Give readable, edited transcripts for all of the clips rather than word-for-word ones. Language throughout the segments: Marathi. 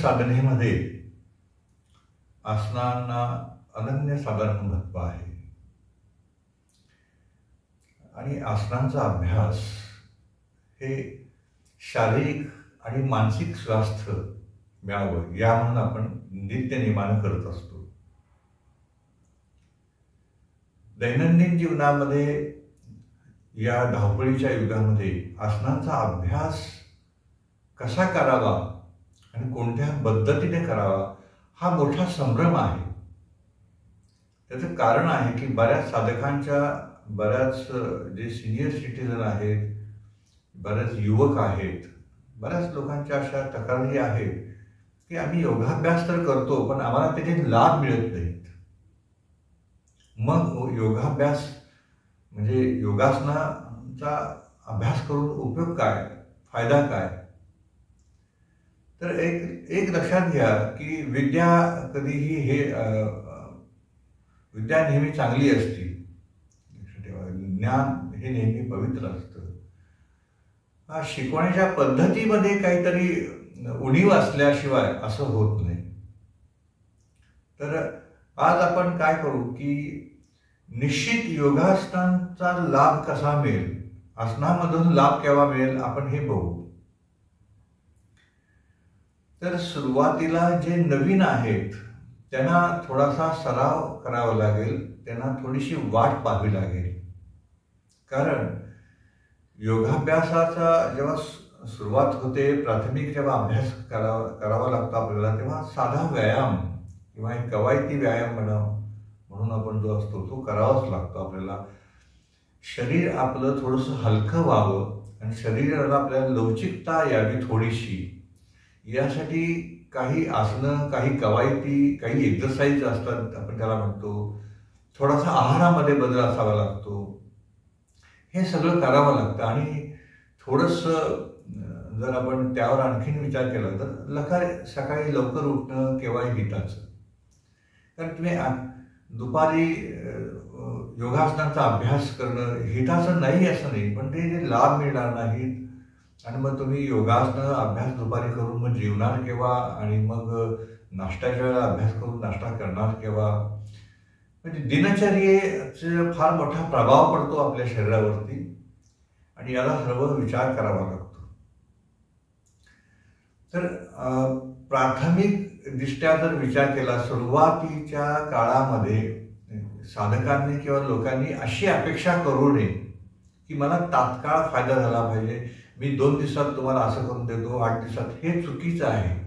साधनेमध्ये आसनांना अनन्यसाधारण महत्त्व आहे आणि आसनांचा अभ्यास हे शारीरिक आणि मानसिक स्वास्थ्य मिळावं या म्हणून आपण नित्यनेमानं करत असतो. दैनंदिन जीवनामध्ये या धावपळीच्या युगामध्ये आसनांचा अभ्यास कसा करावा आणि कोणत्या पद्धतीने करावा हा मोठा संभ्रम आहे. त्याचं कारण आहे की बऱ्याच साधकांच्या, बऱ्याच जे सिनियर सिटीजन आहेत, बरेच युवक आहेत, बऱ्याच लोकांच्या अशा तक्रारी आहेत की आम्ही योगाभ्यास तर करतो पण आम्हाला त्याचे लाभ मिळत नाहीत. मग योगाभ्यास म्हणजे योगासनाचा अभ्यास करून उपयोग काय, फायदा काय? तर एक लक्षात घ्या की विद्या कधीही विद्या नेहमी चांगली असते. ज्ञान हे नेहमी पवित्र असतं. शिकवण्याच्या पद्धतीमध्ये काहीतरी उणीव असल्याशिवाय असं होत नाही. तर आज आपण काय करू की निश्चित योगासनांचा लाभ कसा मिळेल, आसनामधून लाभ केव्हा मिळेल आपण हे बघू. तर सुरुवातीला जे नवीन आहेत त्यांना थोडासा सराव करावा लागेल, त्यांना थोडीशी वाट पाहावी लागेल. कारण योगाभ्यासाचा जेव्हा सुरुवात होते, प्राथमिक जेव्हा अभ्यास करावा लागतो आपल्याला, तेव्हा साधा व्यायाम किंवा एक कवायती व्यायाम म्हणून आपण जो असतो तो करावाच लागतो आपल्याला. शरीर आपलं थोडंसं हलकं व्हावं आणि शरीराला आपल्याला लवचिकता यावी थोडीशी, यासाठी काही आसनं, काही कवायती, काही एक्सरसाइज असतात आपण त्याला म्हणतो. थोडासा आहारामध्ये बदल असावा लागतो. हे सगळं करावं लागतं आणि थोडंसं जर आपण त्यावर आणखीन विचार केला तर सकाळी लवकर उठणं केव्हाही हिताचं. कारण तुम्ही दुपारी योगासनांचा अभ्यास करणं हिताचं नाही असं नाही, पण ते जे लाभ मिळणार नाहीत. आणि मग तुम्ही योगासनं अभ्यास दुपारी करून मग जेवणार केव्हा आणि मग नाश्त्याच्या वेळेला अभ्यास करून नाश्ता करणार केव्हा, म्हणजे दिनचर्येचा फार मोठा प्रभाव पडतो आपल्या शरीरावरती आणि याला सर्व विचार करावा लागतो. तर प्राथमिक दृष्ट्या जर विचार केला, सुरुवातीच्या काळामध्ये साधकांनी किंवा लोकांनी अशी अपेक्षा करू नये की मला तात्काळ फायदा झाला पाहिजे, मी 2 दिवसात तुम्हाला असं करून देतो, 8 दिवसात. हे चुकीचं आहे.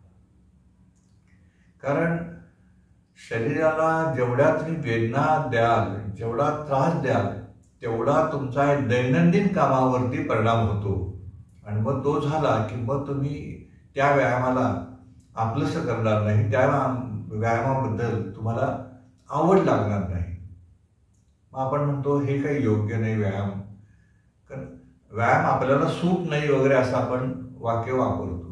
कारण शरीराला जेवढ्या तुम्ही वेदना द्याल, जेवढा त्रास द्याल, तेवढा तुमचा दैनंदिन कामावरती परिणाम होतो. आणि मग तो झाला की मग तुम्ही त्या व्यायामाला आपलंसं करणार नाही, त्या व्यायामाबद्दल तुम्हाला आवड लागणार नाही. मग आपण म्हणतो हे काही योग्य नाही व्यायाम, कारण व्यायाम आपल्याला सूट नाही वगैरे असं आपण वाक्य वापरतो.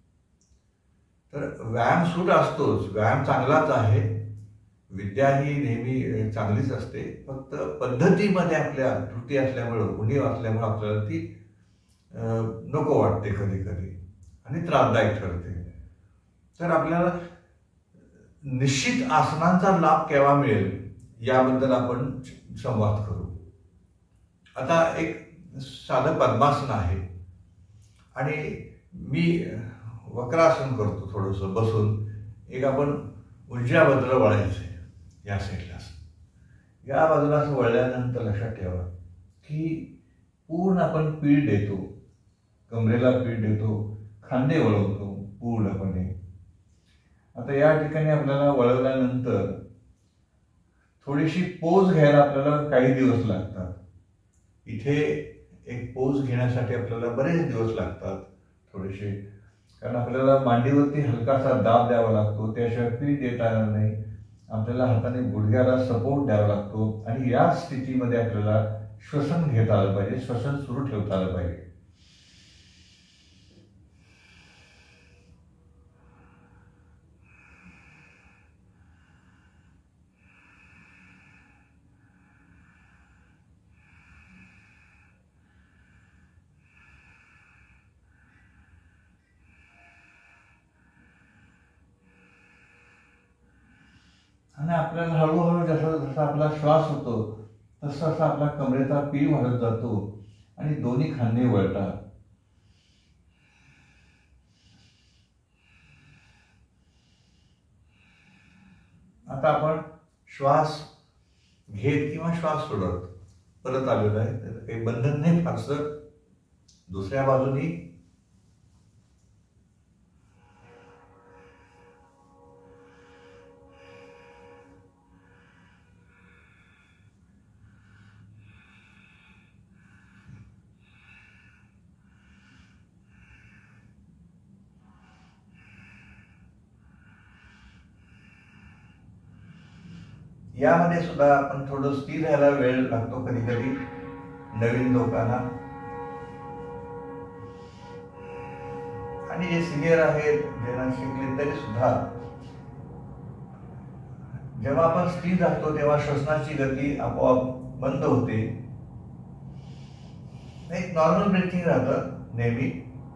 तर व्यायाम सूट असतोच, व्यायाम चांगलाच आहे, विद्या ही नेहमी चांगलीच असते. फक्त पद्धतीमध्ये आपल्या त्रुटी असल्यामुळं, उणीव असल्यामुळं आपल्याला ती नको वाटते कधी कधी आणि त्रासदायक ठरते. तर आपल्याला निश्चित आसनांचा लाभ केव्हा मिळेल याबद्दल आपण संवाद करू. आता एक साधं पद्मासन आहे आणि मी वक्रासन करतो थोडंसं बसून. एक आपण उजव्या बाजूला वळायचं आहे, या साईडला या बाजूला असं वळल्यानंतर लक्षात ठेवा की पूर्ण आपण पीठ देतो, कमरेला पीठ देतो, खांदे वळवतो पूर्णपणे. आता या ठिकाणी आपल्याला वळवल्यानंतर थोडीशी पोज घ्यायला आपल्याला काही दिवस लागतात. इथे एक पोज घेण्यासाठी आपल्याला बरेच दिवस लागतात थोडेसे, कारण आपल्याला मांडीवरती हलकासा दाब द्यावा लागतो, त्याशिवाय पीठ देता येणार नाही. आपल्याला हाताने गुडघ्याला सपोर्ट द्यावा लागतो आणि या स्थितीमध्ये आपल्याला श्वसन घेता आलं पाहिजे, श्वसन सुरू ठेवता आलं पाहिजे. आणि आपल्याला हळूहळू जसा जसा आपला श्वास होतो तसा तसा आपला कमरेचा पीळ वाढत जातो आणि दोन्ही खांदे वळतात. आता आपण श्वास घेत किंवा श्वास सोडत परत आलेलो आहे, तर काही बंधन नाही फारसं. दुसऱ्या बाजूनी यामध्ये सुद्धा आपण थोडं स्थिर राहायला वेळ लागतो कधी कधी नवीन लोकांना. आणि जे सिनियर आहेत ज्यांना शिकले तरी सुद्धा जेव्हा आपण स्थिर राहतो तेव्हा श्वसनाची गती आपोआप बंद होते. एक नॉर्मल ब्रीथिंग राहतं नेहमी.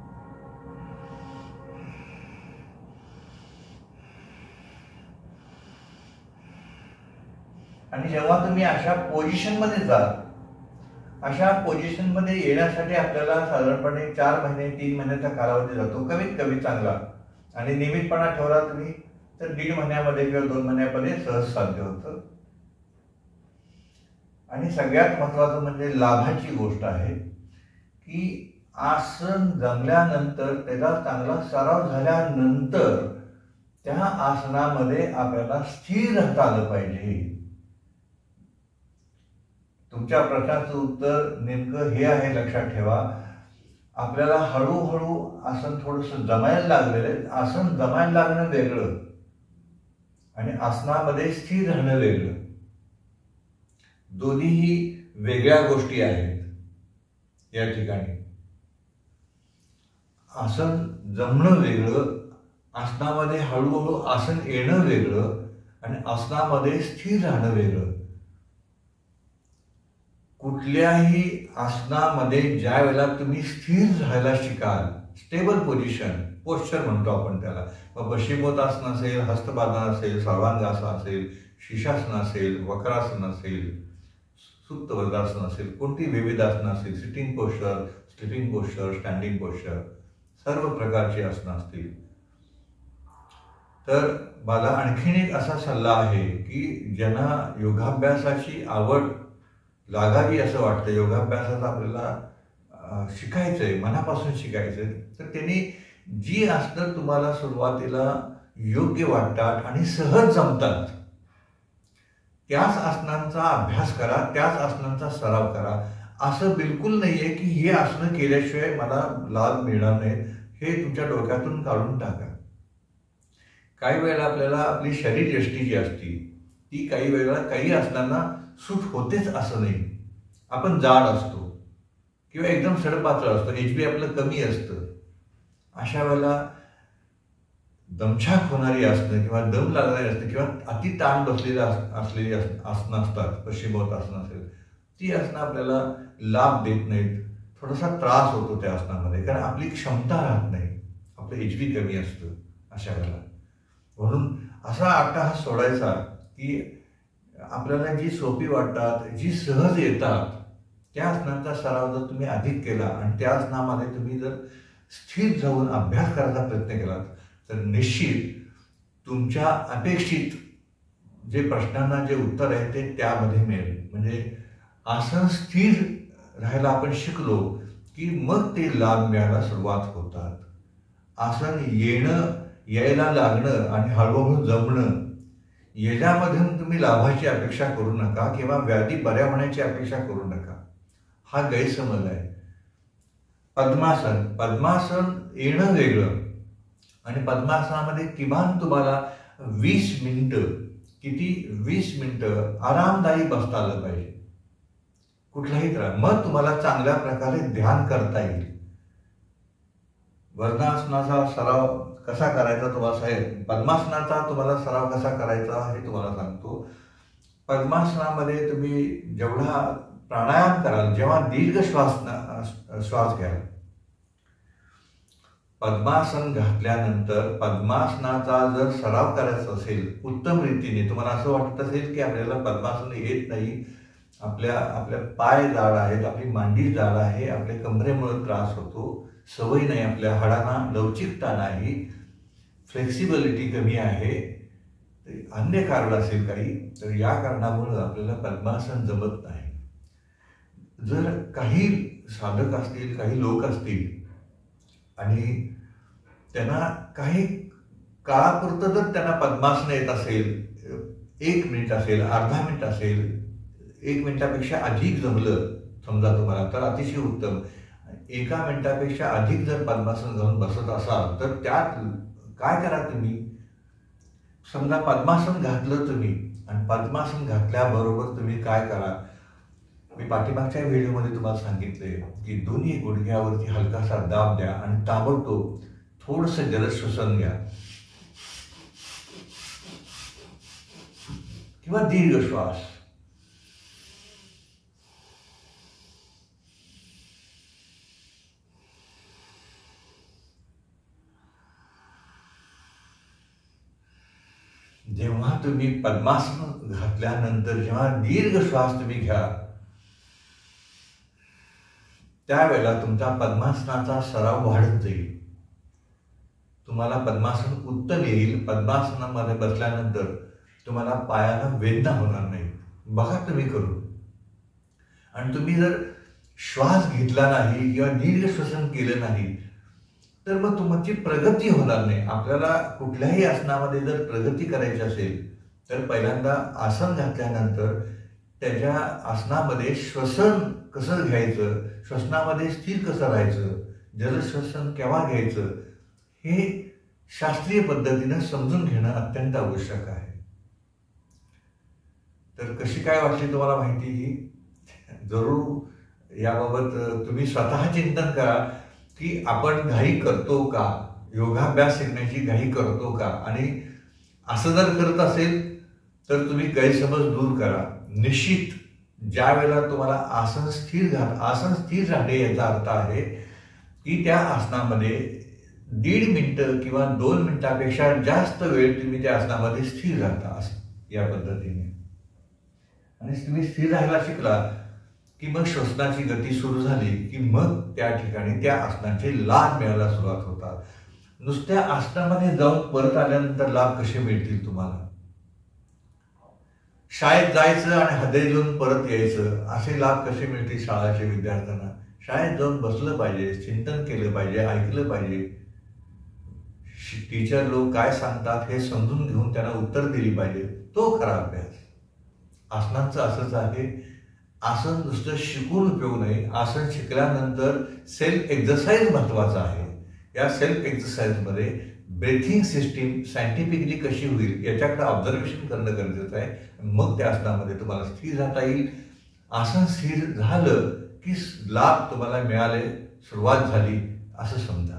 आणि जेव्हा तुम्ही अशा पोझिशनमध्ये जाल, अशा पोझिशनमध्ये येण्यासाठी आपल्याला साधारणपणे 4 महिने 3 महिन्याचा कालावधी जातो कमीत कमी चांगला. आणि नियमितपणा ठेवला तुम्ही तर 1.5 महिन्यामध्ये किंवा 2 महिन्यामध्ये सहज साध्य होतं. आणि सगळ्यात महत्त्वाचं म्हणजे लाभाची गोष्ट आहे की आसन जमल्यानंतर, त्याचा चांगला सराव झाल्यानंतर त्या आसनामध्ये आपल्याला स्थिर राहता आलं पाहिजे. तुमच्या प्रश्नाचं उत्तर नेमकं हे आहे, लक्षात ठेवा. आपल्याला हळूहळू आसन थोडंसं जमायला लागलेलं आहे. आसन जमायला लागणं वेगळं आणि आसनामध्ये स्थिर राहणं वेगळं. दोन्हीही वेगळ्या गोष्टी आहेत या ठिकाणी. आसन जमणं वेगळं, आसनामध्ये हळूहळू आसन येणं वेगळं आणि आसनामध्ये स्थिर राहणं वेगळं. कुठल्याही आसनामध्ये ज्या वेळेला तुम्ही स्थिर राहायला शिकाल, स्टेबल पोझिशन, पोश्चर म्हणतो आपण त्याला, मग पश्चिमोत्तासन असेल, हस्तपादान असेल, सर्वांगासन असेल, शीर्षासन असेल, वक्रासन असेल, सुप्त वज्रासन असेल, कोणती विविध आसनं असतील, sitting posture, sleeping posture, standing posture, सर्व प्रकारची आसनं असतील. तर मला आणखीन एक असा सल्ला आहे की ज्यांना योगाभ्यासाची आवड लागावी असं वाटतं, योगाभ्यासाचं आपल्याला शिकायचंय, मनापासून शिकायचंय, तर त्यांनी जी आसनं तुम्हाला सुरुवातीला योग्य वाटतात आणि सहज जमतात त्याच आसनांचा अभ्यास करा, त्याच आसनांचा सराव करा. असं बिलकुल नाहीये की हे आसनं केल्याशिवाय मला लाभ मिळणार नाहीत, हे तुमच्या डोक्यातून काढून टाका. काही वेळेला आपल्याला आपली शरीरयष्टी जी असती ती काही वेळेला काही आसनांना सूट होतेच असं नाही. आपण जाड असतो किंवा एकदम सडपातळ असतो, HB आपलं कमी असतं. अशा वेळेला दमछाक होणारी आसनं किंवा दम लागणारी असतं किंवा अति ताण बसलेली असलेली आसनं असतात, पश्चिमोत्तासन असेल, ती आसनं आपल्याला लाभ देत नाहीत. थोडासा त्रास होतो त्या आसनामध्ये, कारण आपली क्षमता राहत नाही, आपलं HB कमी असतं अशा वेळेला. म्हणून असा अट्टाहास सोडायचा की आपल्याला जी सोपी वाटतात, जी सहज येतात त्या आसनांचा सराव जर तुम्ही अधिक केला आणि त्या आसनामध्ये तुम्ही जर स्थिर जाऊन अभ्यास करायचा प्रयत्न केलात तर निश्चित तुमच्या अपेक्षित जे प्रश्नांना जे उत्तर आहे ते त्यामध्ये मिळेल. म्हणजे आसन स्थिर राहायला आपण शिकलो की मग ते लाभ मिळायला सुरुवात होतात. आसन येणं, यायला लागणं आणि हळूहळू जमणं याच्यामधून तुम्ही लाभाची अपेक्षा करू नका किंवा व्याधी बऱ्या होण्याची अपेक्षा करू नका, हा गैरसमज आहे. पद्मासन येणं वेगळं आणि पद्मासनामध्ये किमान तुम्हाला 20 मिनिटं, किती 20 मिनिटं आरामदायी बसता आलं पाहिजे, कुठलाही त्रास. मग तुम्हाला चांगल्या प्रकारे ध्यान करता येईल. वज्रासनाचा सराव कसा करायचा तुम्हाला सांगेल, पद्मासनाचा तुम्हाला सराव कसा करायचा हे तुम्हाला सांगतो. पद्मासनामध्ये तुम्ही जेवढा प्राणायाम कराल, जेव्हा दीर्घ श्वास घ्याल, पद्मासन घातल्यानंतर पद्मासनाचा जर सराव करायचा असेल उत्तम रीतीने, तुम्हाला असं वाटत असेल की आपल्याला पद्मासन येत नाही, आपल्या पाय जाड आहेत, आपली मांडी जाड आहे, आपल्या कमरेमुळे त्रास होतो, सवय नाही, आपल्या हाडांना लवचिकता नाही, फ्लेक्सिबिलिटी कमी आहे, अन्य कारण असेल काही, तर या कारणामुळे आपल्याला पद्मासन जमत नाही. जर काही साधक असतील, काही लोक असतील आणि त्यांना काही काळापुरतं जर त्यांना पद्मासन येत असेल, 1 मिनिट असेल, अर्धा मिनिट असेल, 1 मिनिटापेक्षा अधिक जमलं समजा तुम्हाला तर अतिशय उत्तम. 1 मिनिटापेक्षा अधिक जर पद्मासन घालून बसत असाल तर त्यात काय करा, तुम्ही समजा पद्मासन घातलं तुम्ही आणि पद्मासन घातल्याबरोबर तुम्ही काय करा, मी पाठीमागच्या व्हिडिओमध्ये तुम्हाला सांगितले की दोन्ही गुडघ्यावरती हलकासा दाब द्या आणि ताबडतोब थोडंसं जलश्वसन घ्या किंवा दीर्घ श्वास. जेव्हा तुम्ही पद्मासन घातल्यानंतर जेव्हा दीर्घ श्वास तुम्ही घ्या त्यावेळेला तुमचा पद्मासनाचा सराव वाढत जाईल, तुम्हाला पद्मासन उत्तम येईल. पद्मासनामध्ये बसल्यानंतर तुम्हाला पायाला वेदना होणार नाही. बघा तुम्ही करून. आणि तुम्ही जर श्वास घेतला नाही किंवा दीर्घ श्वसन केलं नाही तर मग तुमची प्रगती होणार नाही. आपल्याला कुठल्याही आसनामध्ये जर प्रगती करायची असेल तर पहिल्यांदा आसन घातल्यानंतर त्याच्या आसनामध्ये श्वसन कसं घ्यायचं, श्वसनामध्ये स्थिर कसं राहायचं, जलश्वसन केव्हा घ्यायचं हे शास्त्रीय पद्धतीनं समजून घेणं अत्यंत आवश्यक आहे. तर कशी काय वाटली तुम्हाला माहिती ही? जरूर याबाबत तुम्ही स्वतः चिंतन करा की आपण घाई करतो का, योगाभ्यास शिकण्याची घाई करतो का, आणि असं जर करत असेल तर तुम्ही गैरसमज दूर करा. निश्चित ज्या वेळेला तुम्हाला आसन स्थिर राहणे याचा अर्थ आहे की त्या आसनामध्ये 1.5 मिनिटं किंवा 2 मिनिटापेक्षा जास्त वेळ तुम्ही त्या आसनामध्ये स्थिर राहता या पद्धतीने. आणि तुम्ही स्थिर राहायला शिकला की मग श्वसनाची गती सुरू झाली की मग त्या ठिकाणी त्या आसनाचे लाभ मिळायला सुरुवात होतात. नुसत्या आसनामध्ये जाऊन परत आल्यानंतर लाभ कसे मिळतील तुम्हाला? शाळेत जायचं आणि हजेरी देऊन परत यायचं असे लाभ कसे मिळतील शाळेच्या विद्यार्थ्यांना? शाळेत जाऊन बसलं पाहिजे, चिंतन केलं पाहिजे, ऐकलं पाहिजे, टीचर लोक काय सांगतात हे समजून घेऊन त्यांना उत्तर दिली पाहिजे, तो खरा अभ्यास. आसनांचं असंच आहे. आसन नुसतं शिकून उपयोग नाही, आसन शिकल्यानंतर सेल्फ एक्झरसाइज महत्वाचा आहे. या सेल्फ एक्झरसाइजमध्ये ब्रेथिंग सिस्टीम सायंटिफिकली कशी होईल याच्याकडे ऑब्झर्वेशन करणं गरजेचं आहे. मग त्या आसनामध्ये तुम्हाला स्थिर राहता येईल. आसन स्थिर झालं की लाभ तुम्हाला मिळाले, सुरुवात झाली असं समजा.